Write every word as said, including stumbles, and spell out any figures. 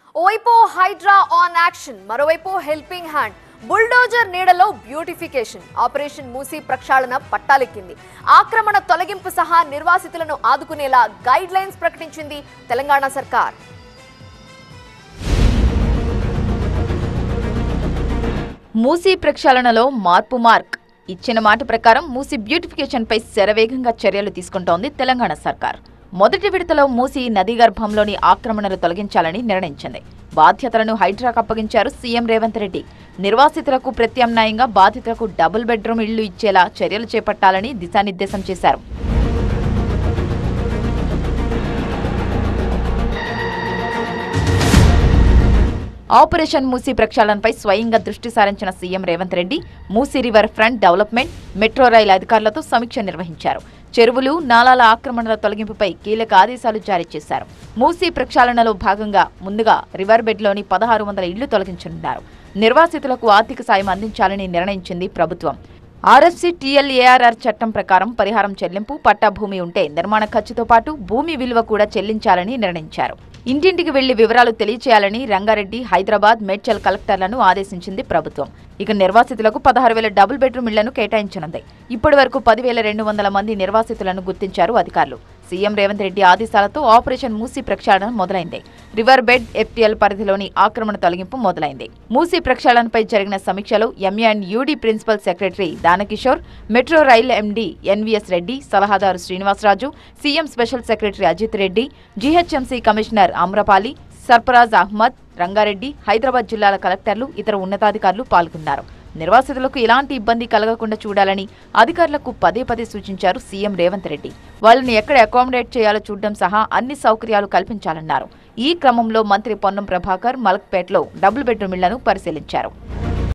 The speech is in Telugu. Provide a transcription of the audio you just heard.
ఓవైపు హైడ్రా ఆన్ యాక్షన్, మరోవైపు హెల్పింగ్ హ్యాండ్. బుల్డోజర్ నీడలో బ్యూటిఫికేషన్. ఆపరేషన్ మూసి ప్రక్షాళన పట్టాలెక్కింది. ఆక్రమణ తొలగింపు సహా నిర్వాసితులను ఆదుకునేలా గైడ్ లైన్స్ ప్రకటించింది తెలంగాణ సర్కార్. మూసి ప్రక్షాళనలో మార్పు మార్క్. ఇచ్చిన మాట ప్రకారం మూసి బ్యూటిఫికేషన్ పై శరవేగంగా చర్యలు తీసుకుంటోంది తెలంగాణ సర్కార్. మొదటి విడతలో మూసి నదీ గర్భంలోని ఆక్రమణలు తొలగించాలని నిర్ణయించింది. బాధ్యతలను హైడ్రాకు అప్పగించారు సీఎం రేవంత్ రెడ్డి. నిర్వాసితులకు ప్రత్యామ్నాయంగా బాధితులకు డబుల్ బెడ్రూమ్ ఇళ్లు ఇచ్చేలా చర్యలు చేపట్టాలని దిశానిర్దేశం చేశారు. ఆపరేషన్ మూసి ప్రక్షాళనపై స్వయంగా దృష్టి సారించిన CM Revanth Reddy Musi river front development, metro rail అధికారులతో సమీక్ష నిర్వహించారు. చెరువులు, నాలాల ఆక్రమణల తొలగింపుపై కీలక ఆదేశాలు జారీ చేశారు. మూసి ప్రక్షాళనలో భాగంగా ముందుగా రివర్ బెడ్లోని పదహారు వందల ఇళ్లు తొలగించనున్నారు. నిర్వాసితులకు ఆర్థిక సాయం అందించాలని నిర్ణయించింది ప్రభుత్వం. ఆర్ఎఫ్సి టీఎల్ఏఆర్ఆర్ చట్టం ప్రకారం పరిహారం చెల్లింపు, పట్టా భూమి ఉంటే నిర్మాణ ఖర్చుతో పాటు భూమి విలువ కూడా చెల్లించాలని నిర్ణయించారు. ఇంటింటికి వెళ్లి వివరాలు తెలియచేయాలని రంగారెడ్డి, హైదరాబాద్, మేడ్చల్ కలెక్టర్లను ఆదేశించింది ప్రభుత్వం. ఇక నిర్వాసితులకు పదహారు వేల డబుల్ బెడ్రూమ్ ఇళ్లను కేటాయించనుంది. ఇప్పటి వరకు పదివేల రెండు వందల మంది నిర్వాసితులను గుర్తించారు అధికారులు. సీఎం రేవంత్ రెడ్డి ఆదేశాలతో ఆపరేషన్ మూసి ప్రక్షాళన మొదలైంది. రివర్ బెడ్, ఎఫ్టీఎల్ పరిధిలోని ఆక్రమణ తొలగింపు మొదలైంది. మూసి ప్రక్షాళనపై జరిగిన సమీక్షలో MA and UD principal secretary Danakishore, metro rail MD NVS Reddy, సలహాదారు Srinivasaraju, CM special secretary Ajit Reddy, GHMC commissioner Amrapali, Sarfaraz Ahmed, Rangareddy, Hyderabad జిల్లాల కలెక్టర్లు, ఇతర ఉన్నతాధికారులు పాల్గొన్నారు. నిర్వాసితులకు ఎలాంటి ఇబ్బంది కలగకుండా చూడాలని అధికారులకు పదే పదే సూచించారు సీఎం రేవంత్ రెడ్డి. వాళ్ళని ఎక్కడ అకామిడేట్ చేయాలో చూడడం సహా అన్ని సౌకర్యాలు కల్పించాలన్నారు. ఈ క్రమంలో మంత్రి పొన్నం ప్రభాకర్ మలక్పేటలో డబుల్ బెడ్రూమ్ ఇళ్లను పరిశీలించారు.